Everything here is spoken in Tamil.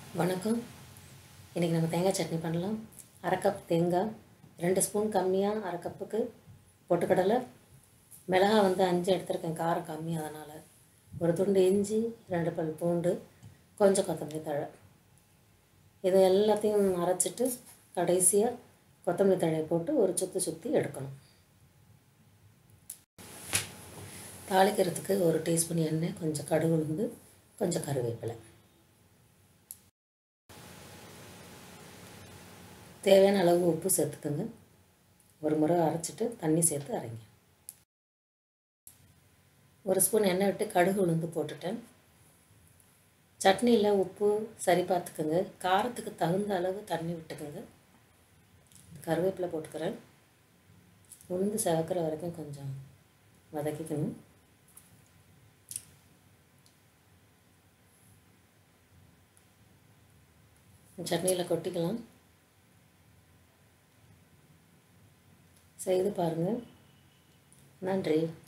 வணக்கம். இன்றைக்கி நம்ம தேங்காய் சட்னி பண்ணலாம். அரை கப் தேங்காய், 2 ஸ்பூன் கம்மியாக அரை கப்புக்கு பொட்டுக்கடலை, மிளகாய் 5 எடுத்துருக்கேன், காரம் கம்மி, அதனால் ஒரு துண்டு இஞ்சி, 2 பல் பூண்டு, கொஞ்சம் கொத்தமல்லி தழை. இது எல்லாத்தையும் அரைச்சிட்டு கடைசியாக கொத்தமல்லி தழையை போட்டு ஒரு சுற்றி எடுக்கணும். தாளிக்கிறதுக்கு ஒரு டீஸ்பூன் எண்ணெய், கொஞ்சம் கடுகு உளுந்து, கொஞ்சம் கருவேப்பிலை. தேவையான அளவு உப்பு சேர்த்துக்கோங்க. ஒரு முறை அரைச்சிட்டு தண்ணி சேர்த்து அரைங்க. ஒரு ஸ்பூன் எண்ணெய் விட்டு கடுகு உளுந்து போட்டுட்டேன். சட்னியில் உப்பு சரி பார்த்துக்கோங்க. காரத்துக்கு தகுந்த அளவு தண்ணி விட்டுக்கோங்க. கருவேப்பிலை போட்டுக்கிறேன். உளுந்து செவக்கிற வரைக்கும் கொஞ்சம் வதக்கிக்கணும். சட்னியில் கொட்டிக்கலாம். செய்து பாருங்கள். நன்றி.